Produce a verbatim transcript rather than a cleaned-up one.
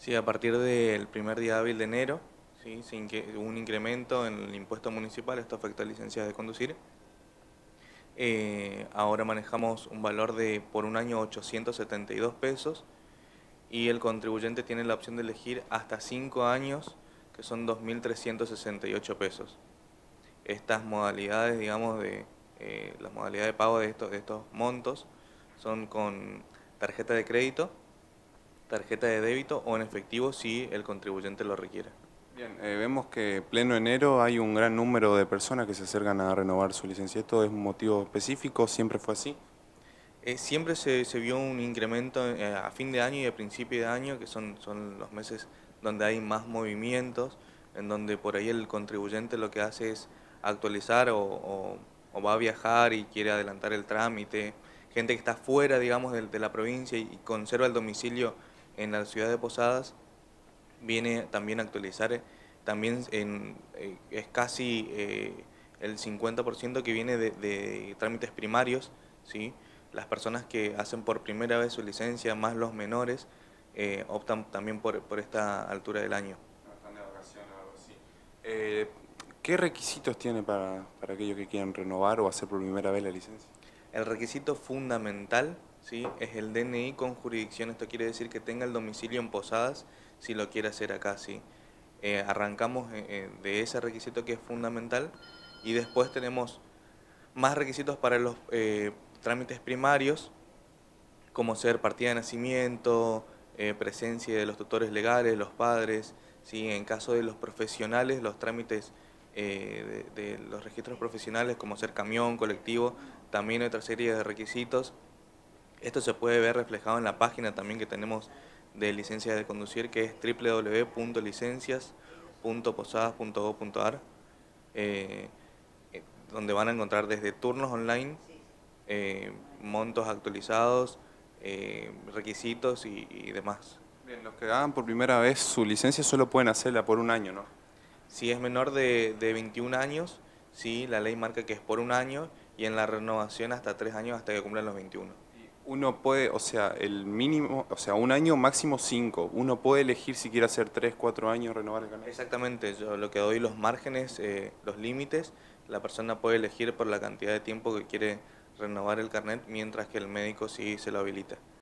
Sí, a partir del primer día hábil de enero, ¿sí? Sin que hubo un incremento en el impuesto municipal, esto afecta a licencias de conducir. Eh, ahora manejamos un valor de por un año ochocientos setenta y dos pesos y el contribuyente tiene la opción de elegir hasta cinco años, que son dos mil trescientos sesenta y ocho pesos. Estas modalidades, digamos, de eh, las modalidades de pago de estos, de estos montos son con tarjeta de crédito, tarjeta de débito o en efectivo si el contribuyente lo requiere. Bien, eh, vemos que pleno enero hay un gran número de personas que se acercan a renovar su licencia. ¿Esto es un motivo específico? ¿Siempre fue así? Eh, siempre se, se vio un incremento eh, a fin de año y a principio de año, que son, son los meses donde hay más movimientos, en donde por ahí el contribuyente lo que hace es actualizar o, o- o va a viajar y quiere adelantar el trámite. Gente que está fuera, digamos, de, de la provincia y, y conserva el domicilio en la ciudad de Posadas, viene también a actualizar. eh, También en, eh, es casi eh, el cincuenta por ciento que viene de, de trámites primarios, ¿sí? Las personas que hacen por primera vez su licencia, más los menores, eh, optan también por, por esta altura del año. No, están de vacaciones o algo así. Eh, ¿qué requisitos tiene para, para aquellos que quieran renovar o hacer por primera vez la licencia? El requisito fundamental, ¿sí? Es el D N I con jurisdicción. Esto quiere decir que tenga el domicilio en Posadas si lo quiere hacer acá, ¿sí? Eh, arrancamos eh, eh, de ese requisito que es fundamental y después tenemos más requisitos para los eh, trámites primarios, como ser partida de nacimiento, eh, presencia de los tutores legales, los padres, ¿sí? En caso de los profesionales, los trámites eh, de, de los registros profesionales, como ser camión, colectivo, también hay otra serie de requisitos. Esto se puede ver reflejado en la página también que tenemos de licencia de conducir, que es w w w punto licencias punto posadas punto gob punto ar, eh, eh, donde van a encontrar desde turnos online, eh, montos actualizados, eh, requisitos y, y demás. Bien, los que hagan por primera vez su licencia solo pueden hacerla por un año, ¿no? Si es menor de, de veintiún años, sí, la ley marca que es por un año y en la renovación hasta tres años hasta que cumplan los veintiuno. Y uno puede, o sea, el mínimo, o sea, un año máximo cinco. Uno puede elegir si quiere hacer tres, cuatro años renovar el carnet. Exactamente, yo lo que doy los márgenes, eh, los límites, la persona puede elegir por la cantidad de tiempo que quiere renovar el carnet, mientras que el médico sí se lo habilita.